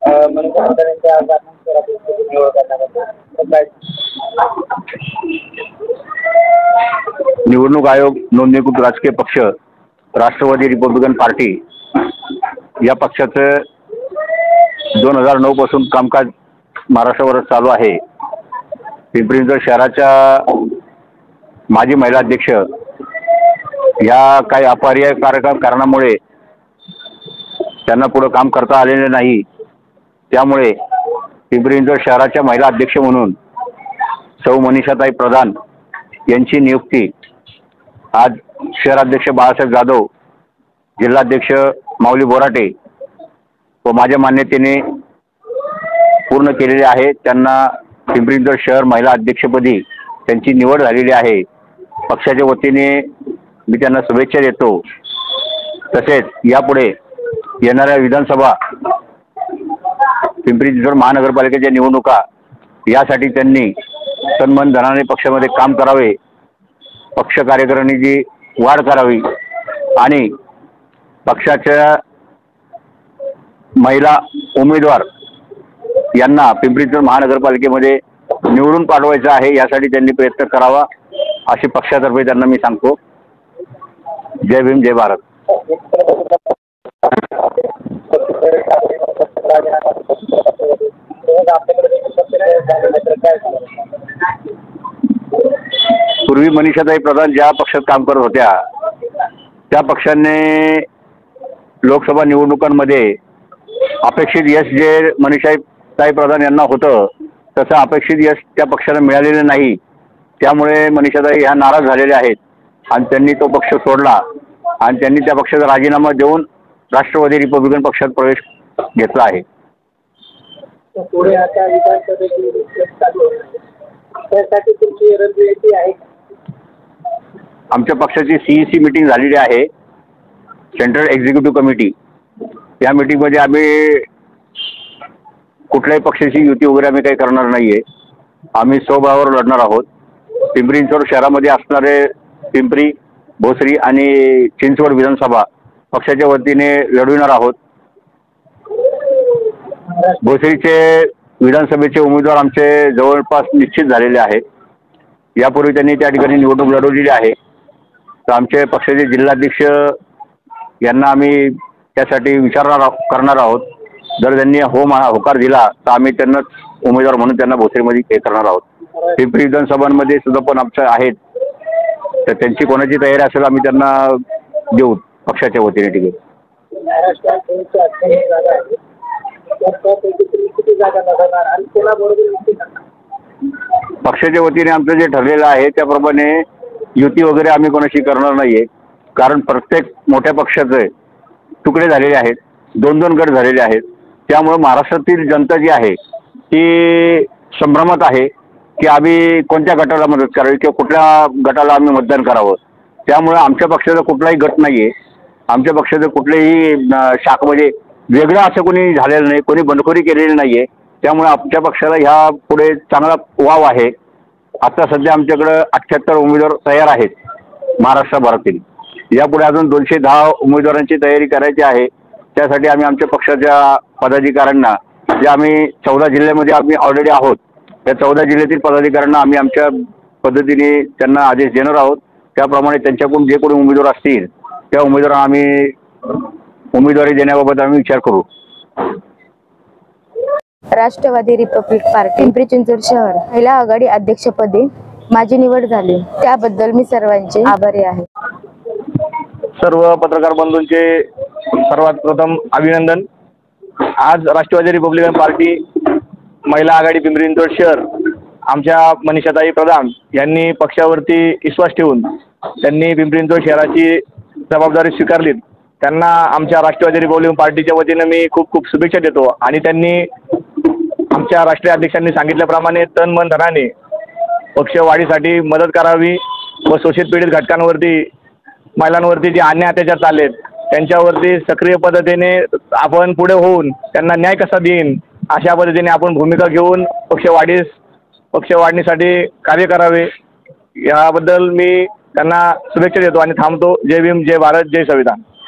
निवडणूक आयोग नोंदणीकृत राजकीय पक्ष राष्ट्रवादी रिपब्लिकन पार्टी या पक्षाचं 2009 पासून कामकाज महाराष्ट्रावर चालू आहे। पिंपरी चिंचवड शहराच्या माजी महिला अध्यक्ष या काही अपरिहार्य कारणामुळे त्यांना पुढे काम करता आलेले नाही। त्यामुळे पिंपरी चिंचवड शहराच्या महिला अध्यक्ष म्हणून सौ मनीषाताई प्रधान यांची नियुक्ती आज शहराध्यक्ष बाळासाहेब जाधव, जिल्हाध्यक्ष माऊली बोराटे व माझ्या मान्यतेने पूर्ण केलेली आहे। त्यांना पिंपरी चिंचवड शहर महिला अध्यक्षपदी त्यांची निवड झालेली आहे। पक्षाच्या वतीने मी त्यांना शुभेच्छा देतो। तसेच यापुढे येणाऱ्या विधानसभा पिंपरी चिंचवड महानगरपालिकेच्या निवडणुका यासाठी त्यांनी तन-मन धनाने पक्षामध्ये काम करावे, पक्ष कार्यकारिणीची वाढ करावी आणि पक्षाच्या महिला उमेदवार यांना पिंपरी चिंचवड महानगरपालिकेमध्ये निवडून पाठवायचं आहे, यासाठी त्यांनी प्रयत्न करावा अशी पक्षातर्फे त्यांना मी सांगतो। जय भीम, जय भारत। पूर्वी मनीषाताई प्रधान ज्या पक्षात काम करत होत्या त्या पक्षाने लोकसभा निवडणुकांमध्ये अपेक्षित यश जे मनीषाताई प्रधान यांना होतं तसं अपेक्षित यश त्या पक्षाला मिळालेलं नाही। त्यामुळे मनीषाताई ह्या नाराज झालेल्या आहेत आणि त्यांनी तो पक्ष सोडला आणि त्यांनी त्या पक्षाचा राजीनामा देऊन राष्ट्रवादी रिपब्लिकन पक्षात प्रवेश घेतला आहे। आमच्या पक्षाची CEC मीटिंग झालेली आहे, सेंट्रल एक्झिक्युटिव्ह कमिटी। या मीटिंगमध्ये आम्ही कुठल्याही पक्षाची युती वगैरे आम्ही काही करणार नाहीये। आम्ही स्वबळावर लढणार आहोत। पिंपरी चिंचवड शहरामध्ये असणारे पिंपरी, भोसरी आणि चिंचवड विधानसभा पक्षाच्या वतीने लढविणार आहोत। भोसरीचे विधानसभेचे उमेदवार आमचे जवळपास निश्चित झालेले आहेत। यापूर्वी त्यांनी त्या ठिकाणी निवडणूक लढवलेली आहे। तर आमचे पक्षाचे जिल्हाध्यक्ष यांना आम्ही त्यासाठी करणार आहोत। जर त्यांनी होकार दिला तर आम्ही त्यांनाच उमेदवार म्हणून त्यांना भोसरीमध्ये हे करणार आहोत। पिंपरी विधानसभांमध्ये सुद्धा पण आमच्या आहेत, तर त्यांची कोणाची तयारी असेल आम्ही त्यांना देऊ पक्षाच्या वतीने तिकीट। पक्षाच्या वतीने आमचं जे ठरलेलं आहे त्याप्रमाणे युती वगैरे आम्ही कोणाशी करणार नाहीये, कारण प्रत्येक मोठ्या पक्षाचे तुकडे झालेले आहेत, 2-2 गट झालेले आहेत। त्यामुळे महाराष्ट्रातील जनता जी आहे ती संभ्रमात आहे की आम्ही कोणत्या गटाला मदत करावी किंवा कुठल्या गटाला आम्ही मतदान करावं। त्यामुळे आमच्या पक्षाचा कुठलाही गट नाहीये, आमच्या पक्षाचं कुठलेही शाख म्हणजे वेगळं असं कोणी झालेलं नाही, कोणी बंडखोरी केलेली नाहीये। त्यामुळे आमच्या पक्षाला ह्या पुढे चांगला वाव आहे। आता सध्या आमच्याकडे 78 उमेदवार तयार आहेत महाराष्ट्रभरातील। यापुढे अजून 210 उमेदवारांची तयारी करायची आहे। त्यासाठी आम्ही आमच्या पक्षाच्या पदाधिकाऱ्यांना जे आम्ही 14 जिल्ह्यामध्ये आम्ही ऑलरेडी आहोत, त्या 14 जिल्ह्यातील पदाधिकाऱ्यांना आम्ही आमच्या पद्धतीने त्यांना आदेश देणार आहोत। त्याप्रमाणे त्यांच्याकडून जे कोणी उमेदवार असतील त्या उमेदवारांना आम्ही उमेदवारी देण्याबाबत आम्ही विचार करू। राष्ट्रवादी रिपब्लिक पार्टी पिंपरी चिंचवड शहर महिला आघाडी अध्यक्षपदी माझी निवड झाली, त्याबद्दल मी सर्वांचे आभारी आहे। सर्व पत्रकार बंधूंचे सर्वात प्रथम अभिनंदन। आज राष्ट्रवादी रिपब्लिकन पार्टी महिला आघाडी पिंपरी चिंचवड शहर आमच्या मनीषाताई प्रधान यांनी पक्षावरती विश्वास ठेवून त्यांनी पिंपरी चिंचवड शहराची जबाबदारी स्वीकारली। त्यांना आमच्या राष्ट्रवादी रिपब्लिकन पार्टीच्या वतीने मी खूप खूप शुभेच्छा देतो आणि त्यांनी आमच्या राष्ट्रीय अध्यक्षांनी सांगितल्याप्रमाणे तन मन धनाने पक्षवाढीसाठी मदत करावी व शोषित पीडित घटकांवरती, महिलांवरती जे अन्याय अत्याचार चाललेत त्यांच्यावरती सक्रिय पद्धतीने आपण पुढे होऊन त्यांना न्याय कसा देईन अशा पद्धतीने आपण भूमिका घेऊन पक्ष वाढणीसाठी कार्य करावे। याबद्दल मी त्यांना शुभेच्छा देतो आणि थांबतो। जय भीम, जय भारत, जय संविधान।